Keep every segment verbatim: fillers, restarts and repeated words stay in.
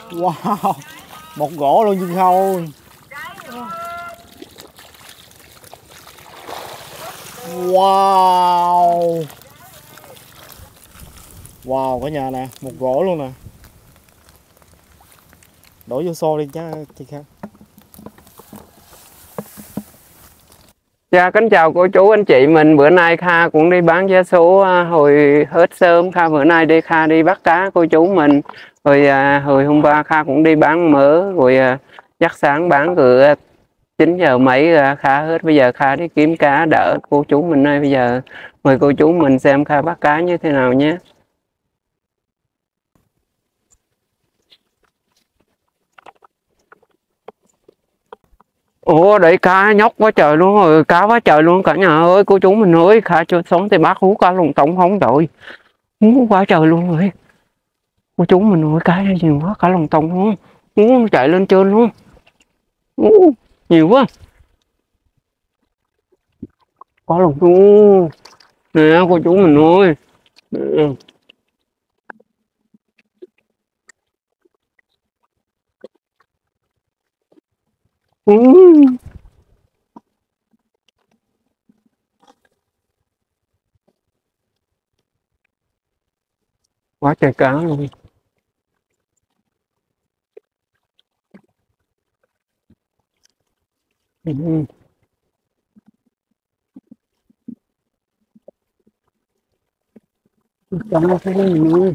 Wow, một gỗ luôn chứ không. Wow. Wow, cả nhà nè, một gỗ luôn nè. Đổ vô xô đi chứ chị Kha. Dạ, kính chào cô chú anh chị mình. Bữa nay Kha cũng đi bán vé số à, hồi hết sớm. Kha bữa nay đi Kha đi bắt cá cô chú mình. Rồi à, hồi hôm qua Kha cũng đi bán mỡ. Rồi à, chắc sáng bán cửa chín giờ mấy à, Kha hết. Bây giờ Kha đi kiếm cá đỡ cô chú mình ơi. Bây giờ mời cô chú mình xem Kha bắt cá như thế nào nhé. Ủa đấy cá nhóc quá trời luôn rồi, cá quá trời luôn cả nhà ơi, cô chú mình ơi. Kha chưa sống thì bác hú cá lồng tổng không trời, hú quá trời luôn rồi cô chú mình ơi. Cá này nhiều quá, cá lồng tổng không, hú chạy lên trên luôn, hú nhiều quá. Cá lồng hú nè cô chú mình ơi nè. Hú. Quá trời cá luôn. Ừ. Cảm ơn các bạn ơi.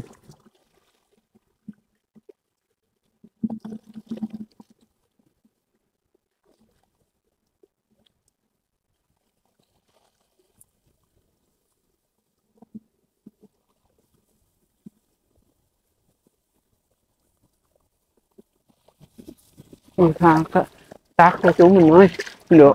Ôi, tha tác cho chú mình ơi được.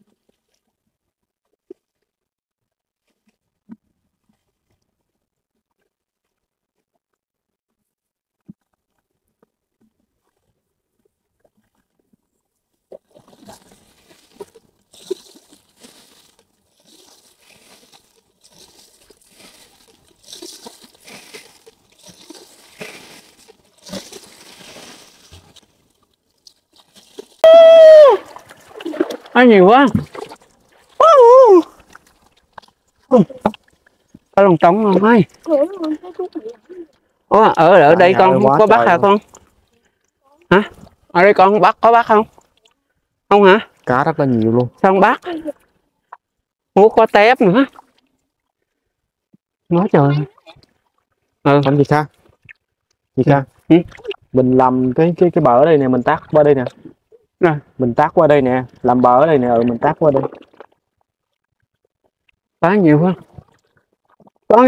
Ai nhiều quá. Có lồng trống không ơi? Ủa, ở ở đây con không có bắt hả con? Hả? Ở đây con bắt có bắt không? Không hả? Cá rất là nhiều luôn. Sao không bắt? Ủa có tép nữa. Nói trời. Ừ. Anh chị Kha. Chị Kha. Ừ. Mình làm cái cái cái bờ ở đây nè, mình tác qua đây nè. Rồi. Mình tác qua đây nè, làm bờ ở đây nè, ừ mình tác qua đây. Cá nhiều quá. Có.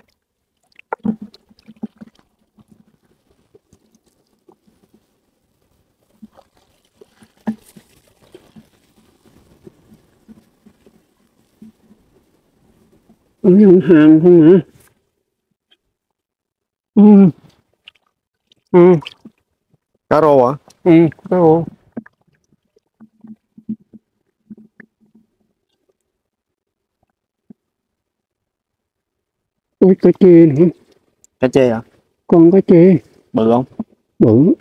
Ừ, hàng không hả? Ừ. Ừ. Cá rô hả? Ừ, cá rô. Ôi cá chê nữa. Cá chê hả? Con cá chê. Bự không? Bự.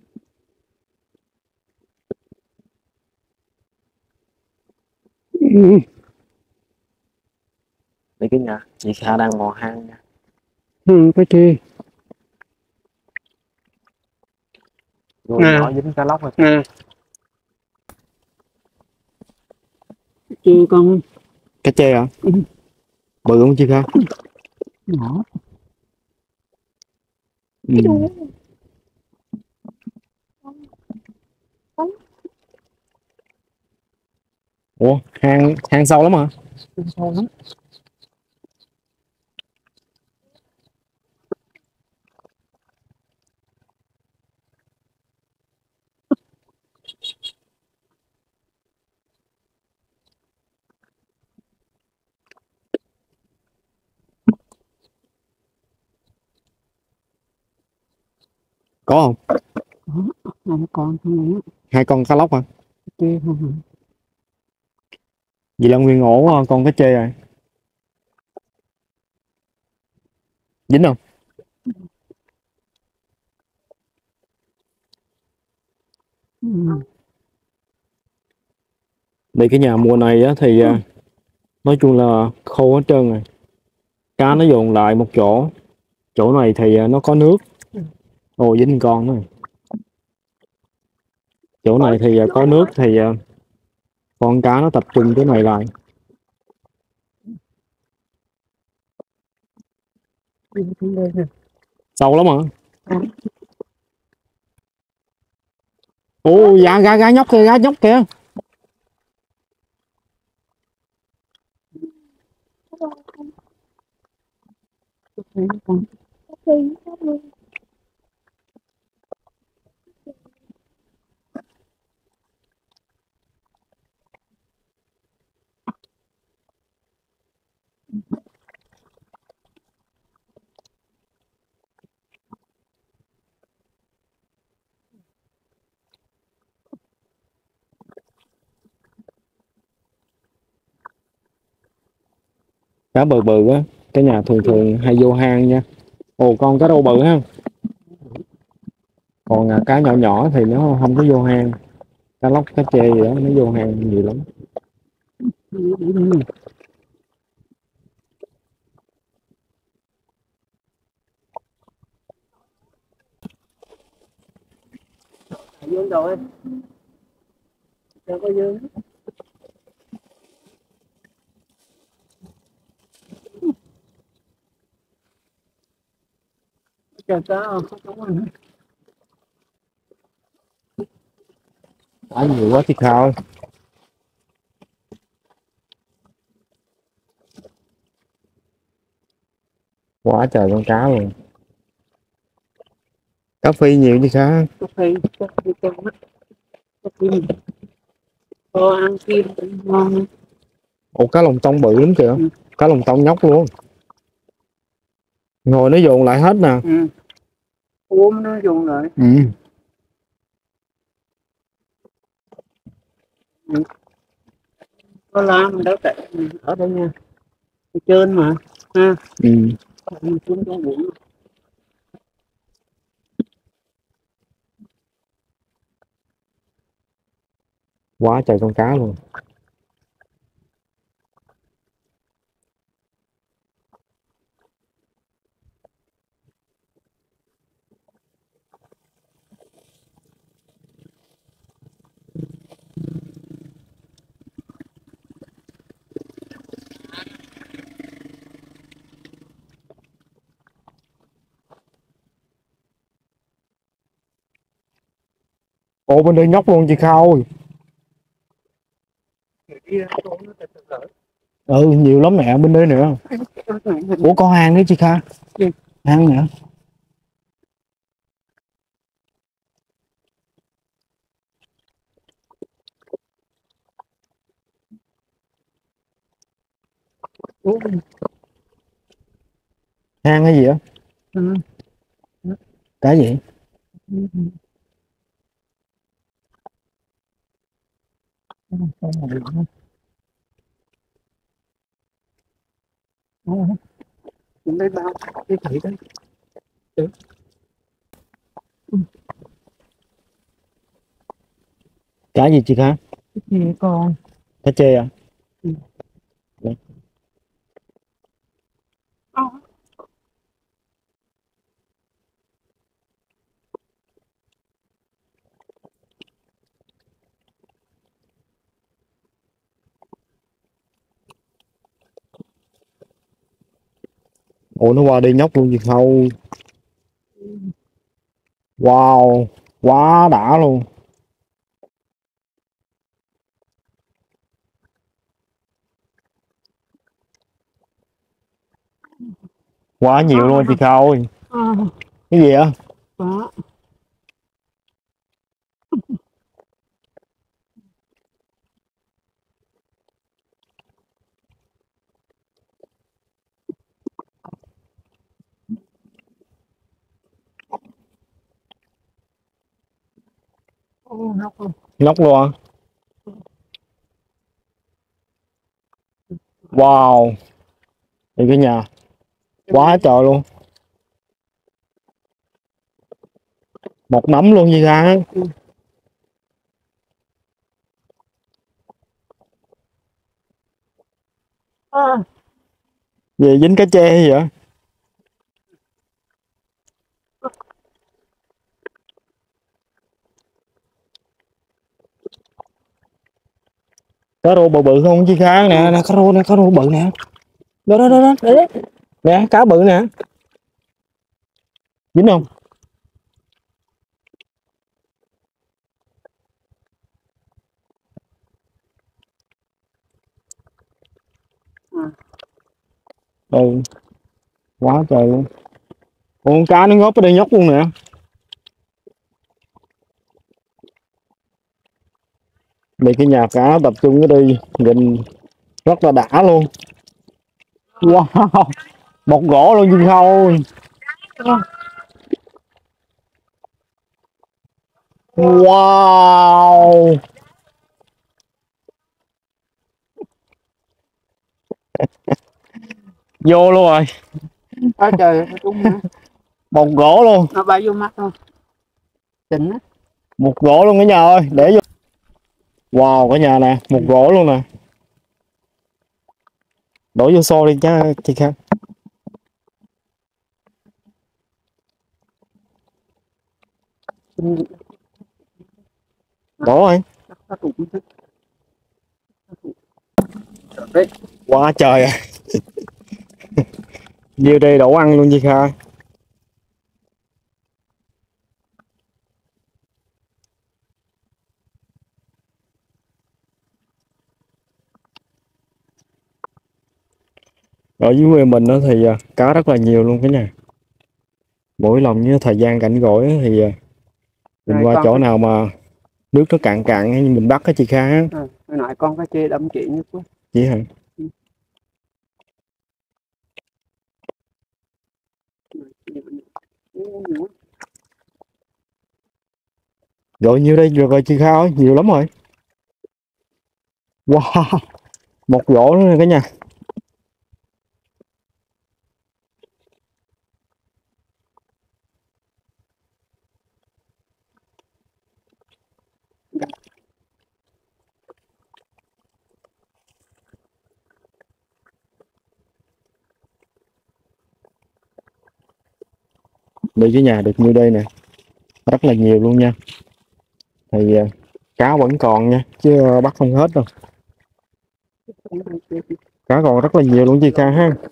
Ừ. Đây cái nhà chị Kha đang mò hang nha. Ừ, cá chê. Rồi Nè. nhỏ dính cá lóc rồi. Nè. Chê con. Cá chê hả? Ừ. Bự không chị Kha? Nhỏ. Ừ. Ủa, hang hang sâu lắm hả? Sâu lắm. Có không? Có. Hai con không nữa. Hai con cá lóc hả? Chê không hả? Vậy là nguyên ổ con cá chê rồi. Dính không? Đây cái nhà mùa này á, thì à, nói chung là khô hết trơn rồi. Cá nó dồn lại một chỗ. Chỗ này thì à, nó có nước. Ồ, dính con nữa. Chỗ này thì à, có nước thì à, con cá nó tập trung cái này lại. Sâu lắm hả? Ồ, dạ gá gá nhóc kìa, gá nhóc kìa. Cá bự bự á, cái nhà thường thường hay vô hang nha. Ồ, con cá rô bự ha. Còn à, cá nhỏ nhỏ thì nó không có vô hang. Cá lóc, cá trê gì đó nó vô hang nhiều lắm. Dương rồi. Đâu có dương. Chờ sao? Cá nhiều quá thì khao. Quá trời con cá luôn. Cá phi nhiều chứ cá. Cá phi, cá phi con mắt. Cá phi. Cô ăn kim cũng ngon. Ồ, cá lồng tông bự lắm kìa. Ừ. Cá lồng tông nhóc luôn. Ngồi nó dồn lại hết nè. Ừ. Uống nó dùng lại. Ừ. Ừ. Có la mình đâu tại ở đây nha. Ở trên mà. Ha. Ừ. Mình xuống có bụng. Quá trời con cá luôn. Ồ, bên đây nhóc luôn chị Khâu. Ừ, nhiều lắm nè, bên đây nữa. Ủa, có hang nữa chị Kha. Hang nữa. Hang cái gì á? Ừ. Cái gì? Mình đây bao cái thủy đấy. Ừ. Cá gì chị Kha? Cái gì con? Cá chê à? Ừ. Đấy. Ủa, nó qua đây nhóc luôn chị Khâu. Wow, quá đã luôn. Quá nhiều luôn chị Khâu. À. Cái gì á? Đó. Ô, nóc luôn. Nhóc luôn à? Wow. Đây cái nhà. Quá trời luôn. Một nắm luôn gì ra. Ừ. Về dính cá tre hay vậy? Cá rô bự bự không chứ khá nè, nè cá rô nè, cá rô bự nè. Đó đó đó đó, đấy. Nè, cá bự nè. Dính không? Ừ. Quá trời luôn. Con cá nó ngốp ở đây nhóc luôn nè. Đây cái nhà cá tập trung ở đây nhìn rất là đã luôn. Wow, bọc gỗ luôn Duyên Khâu. Wow, vô luôn rồi. Quá trời nó trúng nữa. Bọc gỗ luôn. Nó bay vô mắt thôi. Đỉnh á. Một gỗ luôn cả nhà ơi, để vô. Wow, cả nhà nè, một gỗ luôn nè. Đổ vô xô đi chứ chị Khang. Đổ rồi. Quá trời à. Nhiều đây đổ ăn luôn chị Khang. Ở dưới quê mình đó thì à, cá rất là nhiều luôn cả nhà. Mỗi lần như thời gian rảnh rỗi thì à, mình Rồi qua con chỗ cái- nào mà nước nó cạn cạn như mình bắt á chị Khang. Ừ, hồi nãy con cá chê đâm chị nhất quá. Chị hả? Rồi nhiêu đây được rồi chị Khang ơi, nhiều lắm rồi. Wow, một rổ nữa nè cả nhà. Đây cái nhà được nhiêu đây nè, rất là nhiều luôn nha. Thì à, cá vẫn còn nha, chứ à, bắt không hết đâu. Cá còn rất là nhiều luôn chị Khang ha.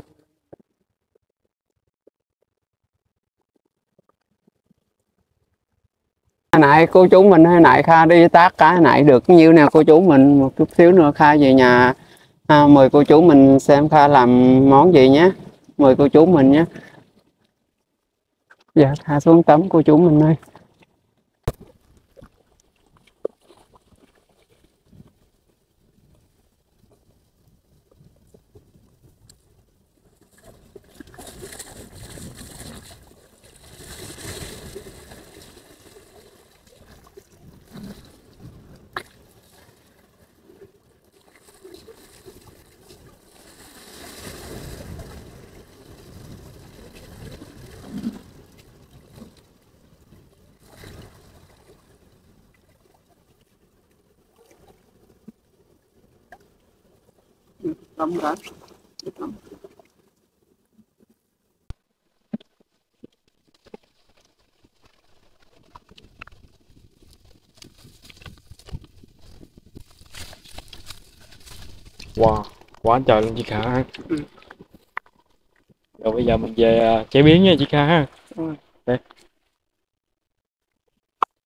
Hồi nãy cô chú mình hồi nãy Kha đi tác cá hồi nãy được nhiêu nè cô chú mình, một chút xíu nữa Kha về nhà à, mời cô chú mình xem Kha làm món gì nhé, mời cô chú mình nhé. Dạ Kha xuống tắm cô chú mình ơi. Tắm đã. Wow, quá trời luôn chị Khang. Ừ. Rồi bây giờ mình về à, chế biến nha chị Khang ha. Ừ. Đây.